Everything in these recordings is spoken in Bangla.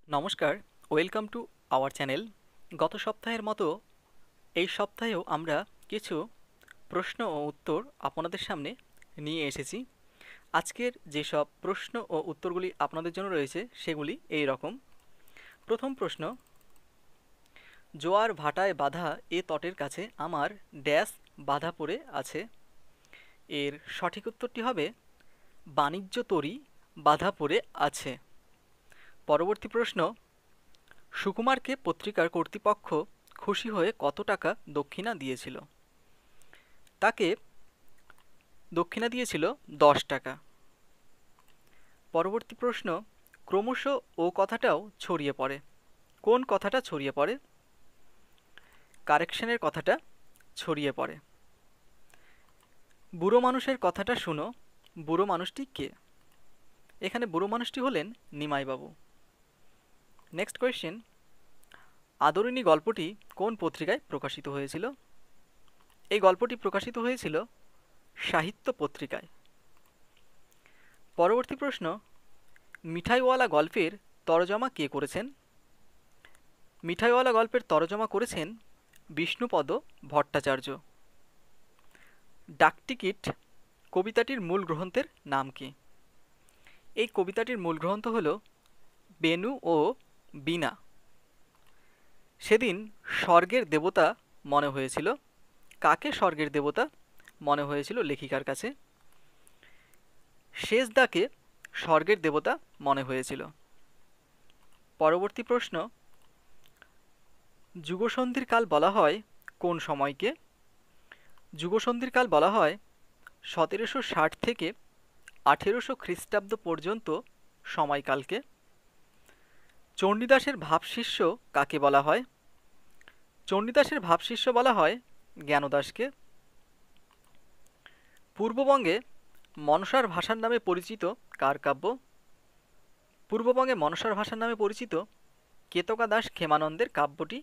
নমস্কার, ওয়েলকাম টু আওয়ার চ্যানেল। গত সপ্তাহের মতো এই সপ্তাহেও আমরা কিছু প্রশ্ন ও উত্তর আপনাদের সামনে নিয়ে এসেছি। আজকের যেসব প্রশ্ন ও উত্তরগুলি আপনাদের জন্য রয়েছে সেগুলি এই রকম। প্রথম প্রশ্ন, জোয়ার ভাটায় বাঁধা এ তটের কাছে আমার ড্যাশ বাঁধা পড়ে আছে। এর সঠিক উত্তরটি হবে বাণিজ্য তরী বাঁধা পড়ে আছে। পরবর্তী প্রশ্ন, সুকুমারকে পত্রিকার কর্তৃপক্ষ খুশি হয়ে কত টাকা দক্ষিণা দিয়েছিল? তাকে দক্ষিণা দিয়েছিল 10 টাকা। পরবর্তী প্রশ্ন, ক্রমশ ও কথাটাও ছড়িয়ে পড়ে। কোন কথাটা ছড়িয়ে পড়ে? কারেকশনের কথাটা ছড়িয়ে পড়ে। বুড়ো মানুষের কথাটা শুনো, বুড়ো মানুষটি কে? এখানে বুড়ো মানুষটি হলেন নিমাইবাবু। নেক্সট কোয়েশ্চেন, আদরিণী গল্পটি কোন পত্রিকায় প্রকাশিত হয়েছিল? এই গল্পটি প্রকাশিত হয়েছিল সাহিত্য পত্রিকায়। পরবর্তী প্রশ্ন, মিঠাইওয়ালা গল্পের তরজমা কে করেছেন? মিঠাইওয়ালা গল্পের তরজমা করেছেন বিষ্ণুপদ ভট্টাচার্য। ডাকটিকিট কবিতাটির মূল গ্রন্থের নাম কি? এই কবিতাটির মূল গ্রন্থ হল বেনু ও বীণা। সেদিন স্বর্গের দেবতা মনে হয়েছিল। কাকে স্বর্গের দেবতা মনে হয়েছিল লেখিকার কাছে? শেষদাকে স্বর্গের দেবতা মনে হয়েছিল। পরবর্তী প্রশ্ন, যুগসন্ধির কাল বলা হয় কোন সময়কে? যুগসন্ধির কাল বলা হয় 1760 থেকে 1800 খ্রিস্টাব্দ পর্যন্ত সময়কালকে। চণ্ডীদাসের ভাবশিষ্য কাকে বলা হয়? চণ্ডীদাসের ভাবশিষ্য বলা হয় জ্ঞানদাসকে। পূর্ববঙ্গে মনসার ভাষার নামে পরিচিত কার কাব্য? পূর্ববঙ্গে মনসার ভাষার নামে পরিচিত কেতকা দাস ক্ষেমানন্দের কাব্যটি।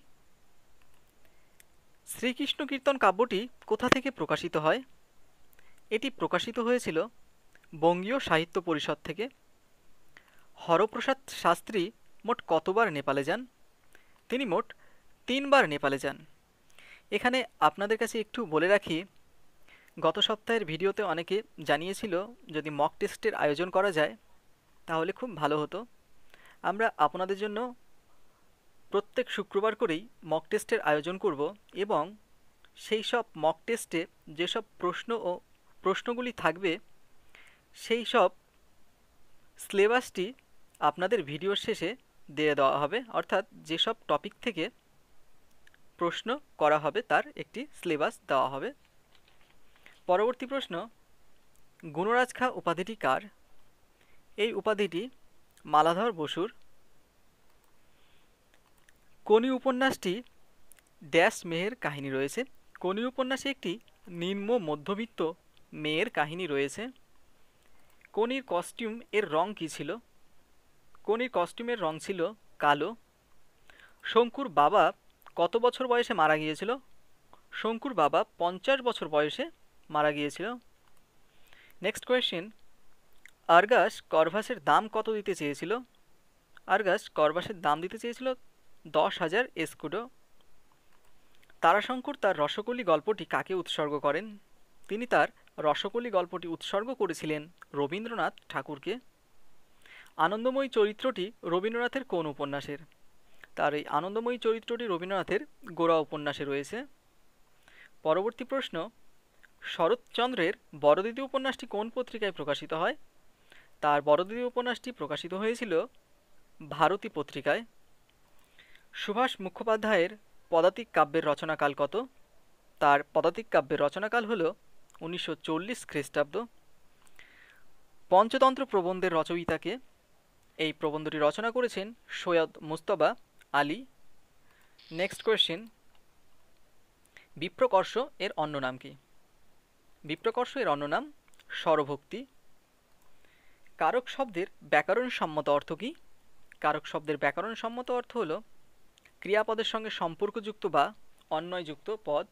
শ্রীকৃষ্ণ কীর্তন কাব্যটি কোথা থেকে প্রকাশিত হয়? এটি প্রকাশিত হয়েছিল বঙ্গীয় সাহিত্য পরিষদ থেকে। হরপ্রসাদ শাস্ত্রী মোট কতবার নেপালে যান? তিনি মোট 3বার নেপালে যান। এখানে আপনাদের কাছে একটু বলে রাখি, গত সপ্তাহের ভিডিওতে অনেকে জানিয়েছিল যদি মক টেস্টের আয়োজন করা যায় তাহলে খুব ভালো হতো। আমরা আপনাদের জন্য প্রত্যেক শুক্রবার করেই মক টেস্টের আয়োজন করব এবং সেই সব মক টেস্টে যেসব প্রশ্নগুলি থাকবে সেই সব সিলেবাসটি আপনাদের ভিডিওর শেষে দিয়ে দেওয়া হবে, অর্থাৎ যেসব টপিক থেকে প্রশ্ন করা হবে তার একটি সিলেবাস দেওয়া হবে। পরবর্তী প্রশ্ন, গুণরাজ খাঁ উপাধিটি কার? এই উপাধিটি মালাধর বসুর। কোনি উপন্যাসটি ড্যাশ মেয়ের কাহিনী রয়েছে? কোনি উপন্যাসে একটি নিম্ন মধ্যবিত্ত মেয়ের কাহিনী রয়েছে। কোনির কস্টিউম এর রং কী ছিল? কোনির কস্টিউমের রং ছিল কালো। শঙ্কুর বাবা কত বছর বয়সে মারা গিয়েছিল? শঙ্কুর বাবা 50 বছর বয়সে মারা গিয়েছিল। নেক্সট কোয়েশ্চেন, আরগাস করভাসের দাম কত দিতে চেয়েছিল? আরগাস করভাসের দাম দিতে চেয়েছিল 10,000 এস্কুডো। তারাশঙ্কর তার রসকলি গল্পটি কাকে উৎসর্গ করেন? তিনি তার রসকলি গল্পটি উৎসর্গ করেছিলেন রবীন্দ্রনাথ ঠাকুরকে। আনন্দময়ী চরিত্রটি রবীন্দ্রনাথের কোন উপন্যাসের? তার এই আনন্দময়ী চরিত্রটি রবীন্দ্রনাথের গোরা উপন্যাসে রয়েছে। পরবর্তী প্রশ্ন, শরৎচন্দ্রের বড়দিদি উপন্যাসটি কোন পত্রিকায় প্রকাশিত হয়? তার বড়দিদি উপন্যাসটি প্রকাশিত হয়েছিল ভারতী পত্রিকায়। সুভাষ মুখোপাধ্যায়ের পদাতিক কাব্যের রচনাকাল কত? তার পদাতিক কাব্যের রচনাকাল হল 1940 খ্রিস্টাব্দ। পঞ্চতন্ত্র প্রবন্ধের রচয়িতাকে? এই প্রবন্ধটি রচনা করেছেন সৈয়দ মুজতবা আলী। নেক্সট কোয়েশ্চেন, বিপ্রকর্ষ এর অন্য নাম কি? বিপ্রকর্ষ এর অন্য নাম স্বরভক্তি। কারক শব্দের ব্যাকরণসম্মত অর্থ কি? কারক শব্দের ব্যাকরণসম্মত অর্থ হল ক্রিয়াপদের সঙ্গে সম্পর্কযুক্ত বা অন্বয়যুক্ত পদ।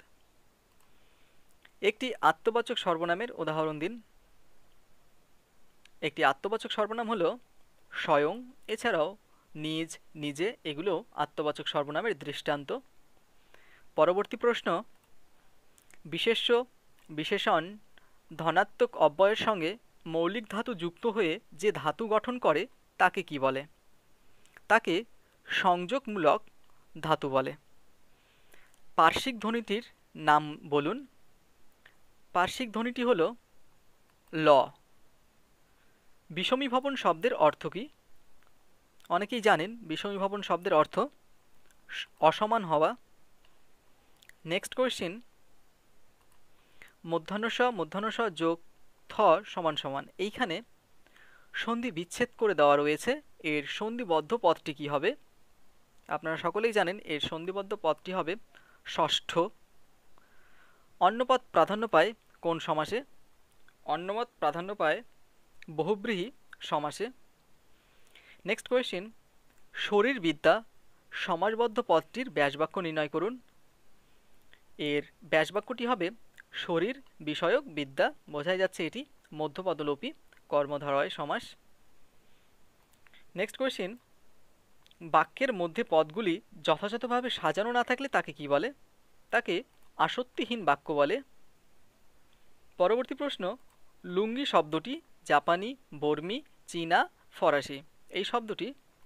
একটি আত্মবাচক সর্বনামের উদাহরণ দিন। একটি আত্মবাচক সর্বনাম হলো স্বয়ং। এছাড়াও নিজ, নিজে এগুলো আত্মবাচক সর্বনামের দৃষ্টান্ত। পরবর্তী প্রশ্ন, বিশেষ্য বিশেষণ ধনাত্মক অব্যয়ের সঙ্গে মৌলিক ধাতু যুক্ত হয়ে যে ধাতু গঠন করে তাকে কি বলে? তাকে সংযোগমূলক ধাতু বলে। পার্শ্বিক ধ্বনিটির নাম বলুন। পার্শ্বিক ধ্বনিটি হল ল। বিষমীভবন শব্দের অর্থ কী? অনেকেই জানেন বিষমীভবন শব্দের অর্থ অসমান হওয়া। নেক্সট কোয়েশ্চেন, মূর্ধন্য ষ যোগ থ সমান সমান, এইখানে সন্ধি বিচ্ছেদ করে দেওয়া রয়েছে, এর সন্ধিবদ্ধ পদটি কি হবে? আপনারা সকলেই জানেন এর সন্ধিবদ্ধ পদটি হবে ষষ্ঠ। অন্যপদ প্রাধান্য পায় কোন সমাসে? অন্যপদ প্রাধান্য পায় বহুব্রীহি সমাসে। নেক্সট কোয়েশ্চেন, শরীরবিদ্যা সমাসবদ্ধ পদটির ব্যাসবাক্য নির্ণয় করুন। এর ব্যাসবাক্যটি হবে শরীর বিষয়ক বিদ্যা, বোঝাই যাচ্ছে এটি মধ্যপদলোপী কর্মধারয় সমাস। নেক্সট কোয়েশ্চেন, বাক্যের মধ্যে পদগুলি যথাযথভাবে সাজানো না থাকলে তাকে কি বলে? তাকে আসক্তিহীন বাক্য বলে। পরবর্তী প্রশ্ন, লুঙ্গি শব্দটি জাপানি, বর্মী, চীনা, ফরাসি। এই শব্দটি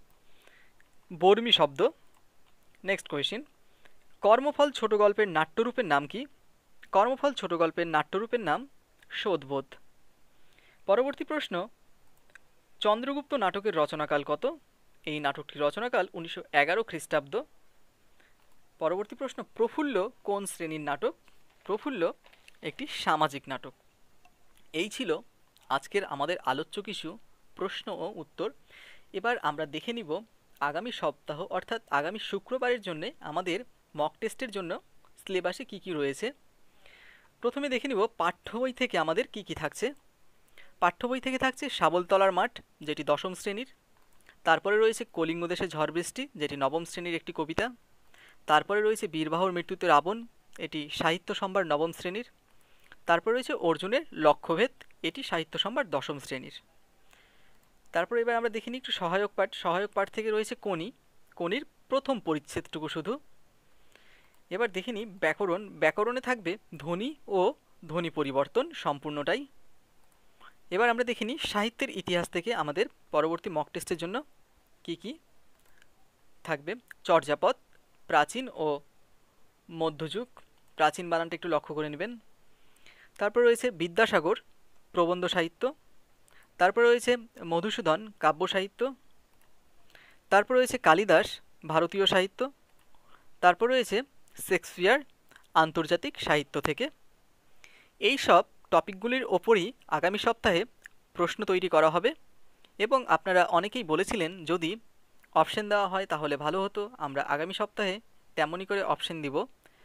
বর্মী শব্দ। নেক্সট কোয়েশ্চেন, কর্মফল ছোট গল্পের নাট্যরূপের নাম কি? কর্মফল ছোট গল্পের নাট্যরূপের নাম শোধবোধ। পরবর্তী প্রশ্ন, চন্দ্রগুপ্ত নাটকের রচনাকাল কত? এই নাটকটির রচনাকাল 1911 খ্রিস্টাব্দ। পরবর্তী প্রশ্ন, প্রফুল্ল কোন শ্রেণীর নাটক? প্রফুল্ল একটি সামাজিক নাটক। এই ছিল আজকের আমাদের আলোচ্য কিছু প্রশ্ন ও উত্তর। এবার আমরা দেখে নিব আগামী সপ্তাহ অর্থাৎ আগামী শুক্রবারের জন্য আমাদের মক টেস্টের জন্য সিলেবাসে কি কি রয়েছে। প্রথমে দেখে নিব পাঠ্য বই থেকে আমাদের কি কি থাকছে। পাঠ্য বই থেকে থাকছে শাবলতলার মাঠ, যেটি 10ম শ্রেণীর। তারপরে রয়েছে কলিঙ্গ দেশে ঝড় বৃষ্টি, যেটি 9ম শ্রেণীর একটি কবিতা। তারপরে রয়েছে বীরবাহুর মৃত্যুতে রাবণ, এটি সাহিত্য সম্ভার 9ম শ্রেণীর। তারপরে রয়েছে অর্জুনের লক্ষ্যভেদ, এটি সাহিত্য সম্ভার 10ম শ্রেণীর। তারপরে এবার আমরা দেখিনি একটু সহায়ক পাঠ। সহায়ক পাঠ থেকে রয়েছে কোনি, কোনির প্রথম পরিচ্ছেদটুকু শুধু। এবার দেখিনি ব্যাকরণ। ব্যাকরণে থাকবে ধ্বনি ও ধ্বনি পরিবর্তন সম্পূর্ণটাই। এবার আমরা দেখিনি সাহিত্যের ইতিহাস থেকে আমাদের পরবর্তী মক টেস্টের জন্য কি কি থাকবে। চর্যাপদ, প্রাচীন ও মধ্যযুগ, প্রাচীন বানানটা একটু লক্ষ্য করে নেবেন। তারপর রয়েছে বিদ্যাসাগর প্রবন্ধ সাহিত্য। তারপর রয়েছে মধুসূদন কাব্য সাহিত্য। তারপর রয়েছে কালিদাস ভারতীয় সাহিত্য। তারপর রয়েছে শেক্সপিয়ার আন্তর্জাতিক সাহিত্য থেকে। এই সব টপিকগুলির ওপরই আগামী সপ্তাহে প্রশ্ন তৈরি করা হবে এবং আপনারা অনেকেই বলেছিলেন যদি অপশন দেওয়া হয় তাহলে ভালো হতো। আমরা আগামী সপ্তাহে তেমনই করে অপশন দিব।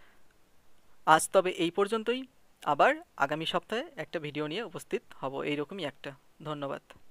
আজ তবে এই পর্যন্তই। আবার আগামী সপ্তাহে একটা ভিডিও নিয়ে উপস্থিত হব, এইরকমই একটা। ধন্যবাদ।